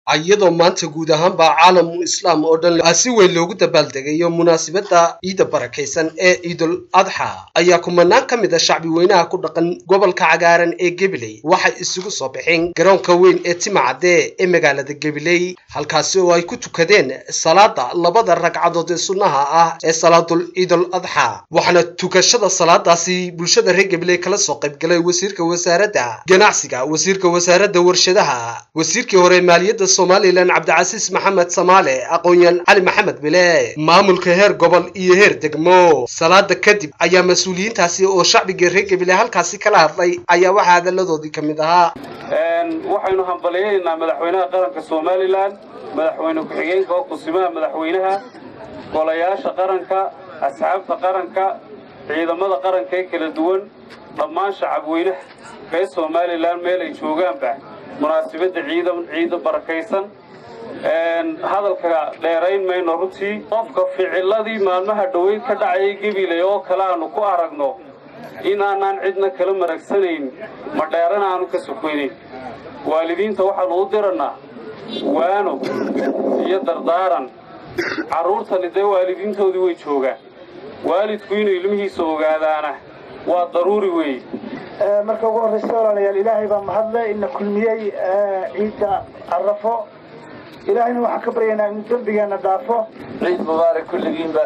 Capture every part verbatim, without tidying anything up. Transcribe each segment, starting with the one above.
iyadoo maanta guud ahaanba caalamul islaam oo dhan si weyn loogu dabaaldegayo munaasabada ciida barakeysan ee Ciidul Adha ayaa kumanaan ka mid ah shacbi weynaha ku dhaqan gobolka cagaaran ee Gabiley waxay isugu soo baxeen garoonka weyn ee Timacade ee magaalada Gabiley halkaas oo ay ku tukadeen salaada labada ragcadood ee sunnaha ah ee salaadul Ciidul Adha waxana tukashada salaadaasi bulshada reer Gabiley kala soo qayb galay wasiirka wasaaradda ganacsiga wasiirka wasaaradda warshadaha wasiirkii hore maaliyadda Somaliland Cabdicasiis Maxamed Samaale aqoonyan Ali Maxamed Bile maamulka heer gobol iyo heer degmo salaada kadib ayaa mas'uuliyiintaasi oo shacbiga reer Gabiley halkaasi kala hadlay ayaa waxa hadaladoodii kamid ahaa een waxaynu hambalyeynaa madaxweynaha qaranka Somaliland madaxweyne ku xigeenka oo kusimaha madaxweynaha golayaasha qaranka asxaabta qaranka ciidamada qaranka ee kala duwan dhammaan shacabweynaha ee Somaliland meel ay joogaanba munaasabada ciidan ciid barakeysan een hadalka dheerayn mayno runtii qofka ficiladii maalmaha dhaweey ka dhacay Gabiley oo kala aanu ku aragno in aanan cidna kala maragsanayn ma dheerana aanu ka sokoynay waalidiinta waxaan u diranaa waano iyo dardaaran caruurta lidee waalidiintoodii way joogaan waalidku inuu ilmihiisa ogaadaana waa daruuri weey marka ugu horeysa walaalayaal ilaahay baa mahadle in kulmiyay ciida arafo ilaahayna waxa ka baryaynaa in dambigeena dhaafo ciid mubaarak kulligiinba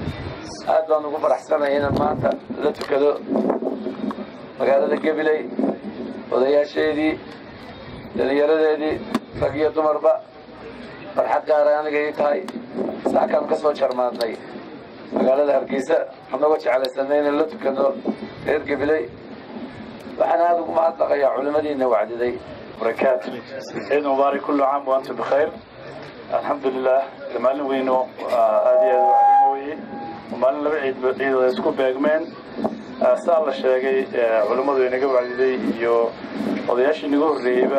aad baan ugu faraxsanahay in maanta la tukado magaalada Gabiley odayaasheedii dhalinyaradeedii rag iyo dumarba farxad gaar ah aniga ay tahay saakan ka soo jarmaadnay magaalada Hargeysa anagoo jeclaysanay in la tukado reer Gabiley waxaan aad ugu mahadnaqayaa culimadiina wacdiday بركاته عيد مبارك كل عام وأنتم بخير الحمد لله مالنا وينو هذه الوعدين ومالنا لبعيد بعيد ويسكو بيجمن سال الشيء علماء وين قبل عدي يو وضياش نقول ريبة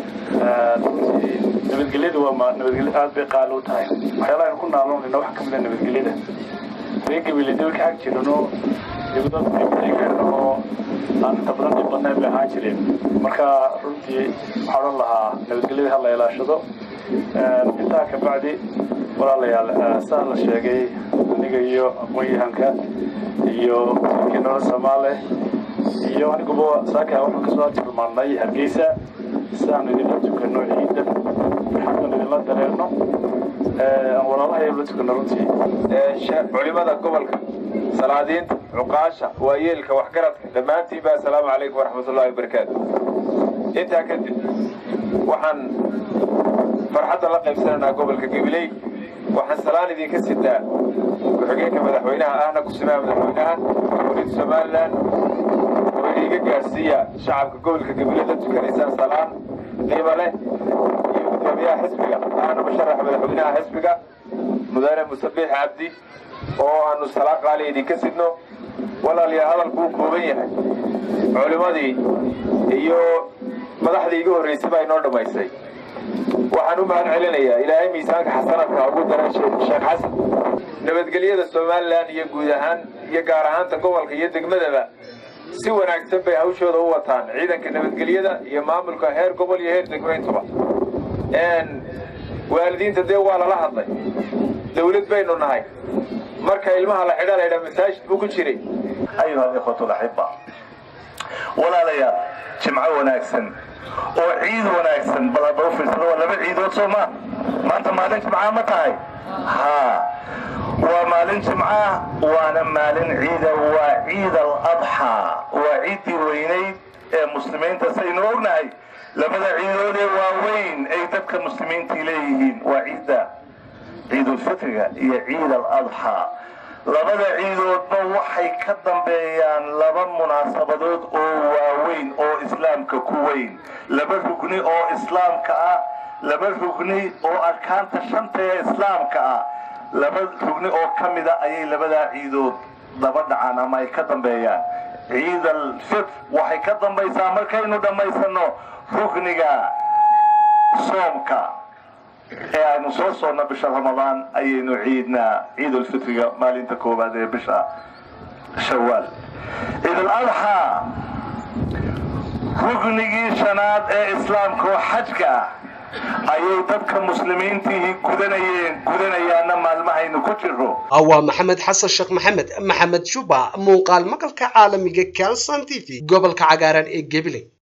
نبي الجليد وما نبي الجليد هذا بقالو تاي وحيلا نكون نعلم إنه حكم لنا نبي الجليد ريك بالجليد وكحك إنه يقدر يبتدي إنه أنا تبرم يبغى بهاجرين مركا رنتي حرر لها نبتقلي هلا إلى شذو إنتهى كبعدي ولا ليال سهل الشيء نيجيو قوي هنكا يو كنور سماله يو أنا قبوا ساكا وحنا كسوات في المرناي هرجيسة سامي نبتو كنوع عيدا حتى نبلا درينو ولا الله يبتو كنورتي علماء قبل سلادين عقاشة ويلك وحكرت لما أنتي بقى السلام عليكم ورحمة الله وبركاته أنت أكدت وحن فرحة الله قيب سنة قبل كقبلي وحن سلاني ذي كسدة وحقيقة مدحوينها أهنا كسماء مدحوينها وريد سمالا وريد قاسية شعب قبل كقبلي ذاتك الإنسان سلام قيمة له يبدو بها حسبك أنا بشرح مدحوينها حسبك مدارب مسبح عبدي oo aanu salaad qaaliyeedii ka sidno walaaliyaal hadalku kooban yahay culimadii iyo madaxdii iga horeysay baa inoo dhameysay waxaan u mahad celinayaa ilaahay miisaanka xasanadka ugu daray Sheekh Xasan nabadgelyada Somaliland iyo guud ahaan iyo gaar ahaan gobolka iyo degmadaba si wanaagsan bay hawshooda u wataan ciidanka nabadgelyada iyo maamulka heer gobol iyo heer degmeentaba een waalidiinta dee waa la hadlay dawlad baynu nahay marka ilmaha la xidhan ay masaajid buu ku jiray أيها الإخوة الأحبة ولا ليا جمعة وناكسن وعيد وناكسن بلا بروفيس ولا بعيد وصوما ما أنت مالين جمعة متاي ها ومالين جمعة وأنا مالين عيد وعيد الأضحى وعيد ويني مسلمين تسينورناي لماذا عيدوني ووين أي تبقى مسلمين تليهين وعيد عيد الفطر هي عيد الأضحى labada ciidoodba waxay ka dambeeyaan laba munaasabadood oo waaweyn oo islaamka ku weyn laba rugni oo islaamka ah laba rugni oo arkaanta shanta ee islaamka ah laba rugni oo kamid ah ayay labada ciidood daba dhacaan ama ay ka dambeeyaan ciid al-fitr waxay ka dambaysaa markaynu dhamaysano rugniga soomka ee aynu soo soonna bisha Ramadaan ayaynu ciidna ciid al-fitriga maalinta koobaad ee bisha Shawaal ciid al-adha ركني شناد إسلام كو حجك ayay dadka muslimiintii gudanayeen gudanayaana maalmahaynu ku jiro. Awa Maxamed Xasan Sheekh Maxamed Maxamed Shuba muuqaal maqalka caalamiga Kalsan T V gobolka cagaaran ee Gabiley.